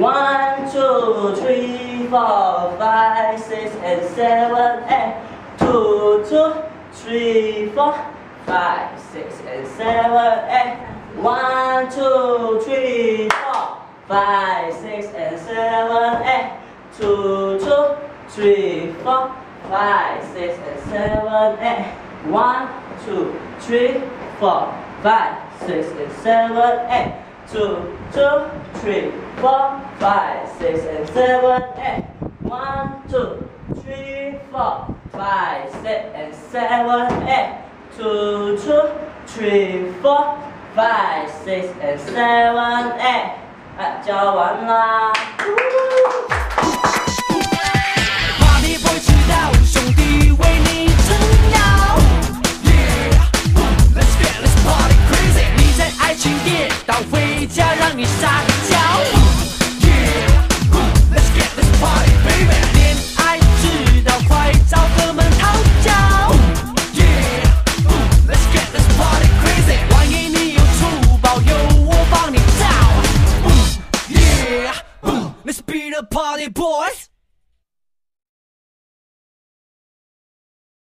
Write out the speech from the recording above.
1, 2, 3, 4, 5, 6, and 7, 8. 2, 2, 3, 4, 5, 6, and 7, 8. 1, 2, 3, 4, 5, 6, and 7, 8. 2, 2, 3, 4, 5, 6, and 7, 8. 1, 2, 3, 4, 5, 6, and 7, 8. 2, 2, 3, 4, 5, 6, and 7, 8. 1, 2, 3, 4, 5, 6, and 7, 8. 2, 2, 3, 4, 5, 6, and 7, 8. 教完啦。